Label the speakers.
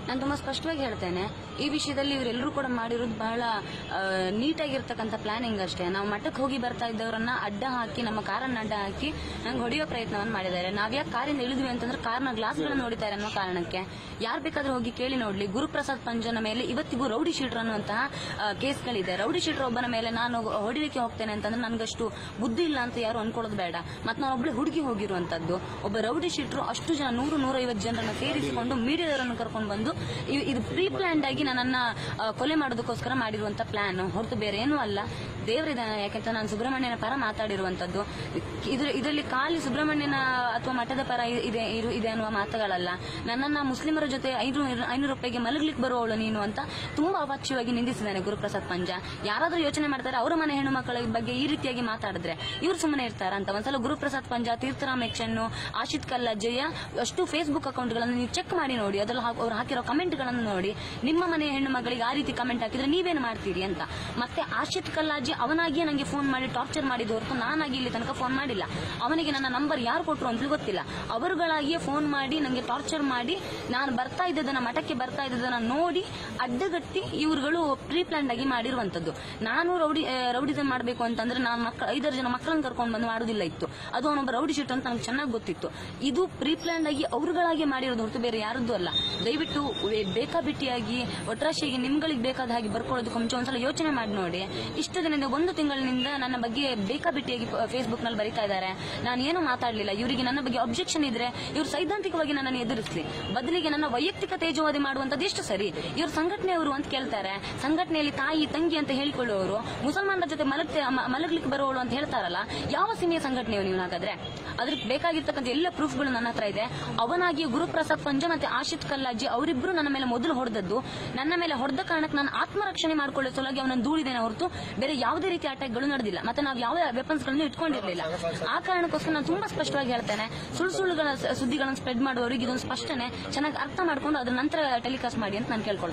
Speaker 1: ನಾನು ತುಂಬಾ ಸ್ಪಷ್ಟವಾಗಿ ಹೇಳ್ತೇನೆ, ಈ ವಿಷಯದಲ್ಲಿ ಇವರೆಲ್ಲರೂ ಕೂಡ ಮಾಡಿರೋದು ಬಹಳ ನೀಟಾಗಿರ್ತಕ್ಕಂಥ ಪ್ಲಾನಿಂಗ್ ಅಷ್ಟೇ. ನಾವು ಮಠಕ್ಕೆ ಹೋಗಿ ಬರ್ತಾ ಇದ್ದವರನ್ನ ಅಡ್ಡ ಹಾಕಿ, ನಮ್ಮ ಕಾರನ್ನ ಅಡ್ಡ ಹಾಕಿ ನಂಗೆ ಹೊಡೆಯೋ ಪ್ರಯತ್ನವನ್ನು ಮಾಡಿದ್ದಾರೆ. ನಾವ್ಯಾಕೆ ಕಾರಿಂದ ಇಳಿದ್ವಿ ಅಂತಂದ್ರೆ ಕಾರ್ನ ಗ್ಲಾಸ್ಗಳನ್ನು ನೋಡಿದ್ದಾರೆ ಅನ್ನೋ ಕಾರಣಕ್ಕೆ. ಯಾರು ಬೇಕಾದ್ರೂ ಹೋಗಿ ಕೇಳಿ ನೋಡ್ಲಿ, ಗುರುಪ್ರಸಾದ್ ಪಂಜನ ಮೇಲೆ ಇವತ್ತಿಗೂ ರೌಡಿ ಶೀಟರ್ ಅನ್ನುವಂತಹ ಕೇಸ್ಗಳಿದೆ. ರೌಡಿ ಶೀಟರ್ ಒಬ್ಬನ ಮೇಲೆ ನಾನು ಹೊಡಿಲಿಕ್ಕೆ ಹೋಗ್ತೇನೆ ಅಂತಂದ್ರೆ ನನಗಷ್ಟು ಬುದ್ಧಿ ಇಲ್ಲ ಅಂತ ಯಾರು ಅನ್ಕೊಳ್ಳೋದು ಬೇಡ. ಮತ್ತೆ ನಾನು ಒಬ್ಬಳೆ ಹುಡುಗಿ ಹೋಗಿರುವಂತದ್ದು. ಒಬ್ಬ ರೌಡಿ ಶೀಟರ್ ಅಷ್ಟು ಜನ 100-150 ಜನರನ್ನ ಸೇರಿಸಿಕೊಂಡು ಮೀಡಿಯಾದವರನ್ನು ಕರ್ಕೊಂಡು ಬಂದು ಇದು ಪ್ರೀ ಪ್ಲಾನ್ಡ್ ಆಗಿ ನನ್ನನ್ನ ಕೊಲೆ ಮಾಡೋದಕ್ಕೋಸ್ಕರ ಮಾಡಿರುವಂತ ಪ್ಲಾನ್ ಹೊರತು ಬೇರೆ ಏನೂ ಅಲ್ಲ. ದೇವರಿದ್ದಾನೆ, ಯಾಕೆಂತ ನಾನು ಸುಬ್ರಹ್ಮಣ್ಯನ ಪರ ಮಾತಾಡಿರುವಂತದ್ದು. ಇದರಲ್ಲಿ ಖಾಲಿ ಸುಬ್ರಹ್ಮಣ್ಯನ ಅಥವಾ ಮಠದ ಪರ ಇದೆ ಅನ್ನುವ ಮಾತುಗಳಲ್ಲ. ನನ್ನನ್ನ ಮುಸ್ಲಿಮರ ಜೊತೆ 500 ರೂಪಾಯಿಗೆ ಮಲಗ್ಲಿಕ್ಕೆ ಬರುವವಳು ನೀನು ಅಂತ ತುಂಬಾ ಅವಾಚ್ಯವಾಗಿ ನಿಂದಿಸಿದ್ದಾನೆ ಗುರುಪ್ರಸಾದ್ ಪಂಜ. ಯಾರಾದ್ರೂ ಯೋಚನೆ ಮಾಡ್ತಾರೆ ಅವರ ಮನೆ ಹೆಣ್ಣು ಮಕ್ಕಳ ಬಗ್ಗೆ ಈ ರೀತಿಯಾಗಿ ಮಾತಾಡಿದ್ರೆ ಇವ್ರು ಸುಮ್ಮನೆ ಇರ್ತಾರ ಅಂತ. ಒಂದ್ಸಲ ಗುರುಪ್ರಸಾದ್ ಪಂಜ, ತೀರ್ಥರಾಮ್ ಯಕ್ಷನ್ನು, ಆಶಿತ್ ಕಲ್ಲಜ್ಜಯ್ಯ ಅಷ್ಟು ಫೇಸ್ಬುಕ್ ಅಕೌಂಟ್ಗಳನ್ನು ನೀವು ಚೆಕ್ ಮಾಡಿ ನೋಡಿ. ಅದ್ರಲ್ಲಿ ಅವ್ರು ಹಾಕಿರೋ ಕಮೆಂಟ್ ಗಳನ್ನು ನೋಡಿ. ನಿಮ್ಮ ಮನೆ ಹೆಣ್ಣು ಮಗಳಿಗೆ ಆ ರೀತಿ ಕಮೆಂಟ್ ಹಾಕಿದ್ರೆ ನೀವೇನು ಮಾಡ್ತೀರಿ ಅಂತ. ಮತ್ತೆ ಆಶಿತ್ ಕಲ್ಲಾಜಿ ಅವನಾಗಿಯೇ ನನಗೆ ಫೋನ್ ಮಾಡಿ ಟಾರ್ಚರ್ ಮಾಡಿದ ಹೊರತು ನಾನಾಗಿ ಇಲ್ಲಿ ತನಕ ಫೋನ್ ಮಾಡಿಲ್ಲ. ಅವನಿಗೆ ನನ್ನ ನಂಬರ್ ಯಾರು ಕೊಟ್ಟರು ಅಂತಲೂ ಗೊತ್ತಿಲ್ಲ. ಅವರುಗಳಾಗಿಯೇ ಫೋನ್ ಮಾಡಿ ನನಗೆ ಟಾರ್ಚರ್ ಮಾಡಿ, ನಾನು ಬರ್ತಾ ಇದ್ದದನ್ನ ಮಠಕ್ಕೆ ಬರ್ತಾ ಇದ್ದದನ್ನ ನೋಡಿ ಅಡ್ಡಗಟ್ಟಿ ಇವ್ರುಗಳು ಪ್ರೀ ಪ್ಲಾನ್ ಆಗಿ ಮಾಡಿರುವಂತದ್ದು. ನಾನು ರೌಡಿಸಮ್ ಮಾಡಬೇಕು ಅಂತಂದ್ರೆ ನಾನು 5-6 ಜನ ಮಕ್ಕಳನ್ನು ಕರ್ಕೊಂಡು ಬಂದು ಮಾಡುದಿಲ್ಲ ಇತ್ತು. ಅದು ಅವನೊಬ್ಬ ರೌಡಿ ಶೀಟ್ ಅಂತ ನನಗೆ ಚೆನ್ನಾಗಿ ಗೊತ್ತಿತ್ತು. ಇದು ಪ್ರೀ ಪ್ಲಾನ್ ಆಗಿ ಅವರುಗಳಾಗಿ ಮಾಡಿರೋದು ಹೊರತು ಬೇರೆ ಯಾರದ್ದು ಅಲ್ಲ. ದಯವಿಟ್ಟು ಬೇಕಾಬಿಟ್ಟಿಯಾಗಿ ಒಟ್ರಾಶಿಯಾಗಿ ನಿಮ್ಗಳಿಗೆ ಬೇಕಾದ ಹಾಗೆ ಬರ್ಕೊಳ್ಳೋದಕ್ಕೆ ಮುಂಚೆ ಒಂದ್ಸಲ ಯೋಚನೆ ಮಾಡಿ ನೋಡಿ. ಇಷ್ಟು ದಿನದಿಂದ 1 ತಿಂಗಳಿನಿಂದ ನನ್ನ ಬಗ್ಗೆ ಬೇಕಾಬಿಟ್ಟಿಯಾಗಿ ಫೇಸ್ಬುಕ್ ನಲ್ಲಿ ಬರೀತಾ ಇದ್ದಾರೆ. ನಾನು ಏನು ಮಾತಾಡಲಿಲ್ಲ. ಇವರಿಗೆ ನನ್ನ ಬಗ್ಗೆ ಅಬ್ಜೆಕ್ಷನ್ ಇದ್ರೆ ಇವರು ಸೈದ್ಧಾಂತಿಕವಾಗಿ ನನ್ನನ್ನು ಎದುರಿಸಲಿ, ಬದಲಿಗೆ ನನ್ನ ವೈಯಕ್ತಿಕ ತೇಜೋವಧಿ ಮಾಡುವಂತದ್ದು ಎಷ್ಟು ಸರಿ? ಇವರು ಸಂಘಟನೆಯವರು ಅಂತ ಕೇಳ್ತಾರೆ. ಸಂಘಟನೆಯಲ್ಲಿ ತಾಯಿ ತಂಗಿ ಅಂತ ಹೇಳಿಕೊಳ್ಳುವವರು ಮುಸಲ್ಮಾನರ ಜೊತೆ ಮಲಗ್ಲಿಕ್ಕೆ ಬರುವವರು ಅಂತ ಹೇಳ್ತಾರಲ್ಲ, ಯಾವ ಸೀಮೆಯ ಸಂಘಟನೆಯು ನೀವು? ಹಾಗಾದ್ರೆ ಅದಕ್ಕೆ ಬೇಕಾಗಿರ್ತಕ್ಕಂಥ ಎಲ್ಲ ಪ್ರೂಫ್ಗಳು ನನ್ನ ಹತ್ರ ಇದೆ. ಅವನಾಗಿ ಗುರುಪ್ರಸಾದ್ ಪಂಜ ಮತ್ತೆ ಆಶಿತ್ ಕಲ್ಲಾಜಿ ಅವರಿಬ್ರು ನನ್ನ ಮೇಲೆ ಮೊದಲು ಹೊಡೆದದ್ದು. ನನ್ನ ಮೇಲೆ ಹೊಡೆದ ಕಾರಣಕ್ಕೆ ನಾನು ಆತ್ಮರಕ್ಷಣೆ ಮಾಡ್ಕೊಳ್ಳೋ ಸಲುವಾಗಿ ಅವನನ್ನು ದೂಡಿದ್ದೇನೆ ಹೊರತು ಬೇರೆ ಯಾವುದೇ ರೀತಿ ಅಟ್ಯಾಕ್ಗಳು ನಡೆದಿಲ್ಲ. ಮತ್ತೆ ನಾವು ಯಾವ ವೆಪನ್ಸ್ ಗಳನ್ನು ಇಟ್ಕೊಂಡಿರಲಿಲ್ಲ. ಆ ಕಾರಣಕ್ಕೋಸ್ಕರ ನಾನು ತುಂಬಾ ಸ್ಪಷ್ಟವಾಗಿ ಹೇಳ್ತೇನೆ, ಸುಳ್ಳುಗಳ ಸುದ್ದಿಗಳನ್ನು ಸ್ಪ್ರೆಡ್ ಮಾಡುವವರಿಗೆ ಇದೊಂದು ಸ್ಪಷ್ಟನೆ ಚೆನ್ನಾಗಿ ಅರ್ಥ ಮಾಡ್ಕೊಂಡು ಅದ್ರ ನಂತರ ಟೆಲಿಕಾಸ್ಟ್ ಮಾಡಿ ಅಂತ ನಾನು ಕೇಳ್ಕೊಳ್ತೇನೆ.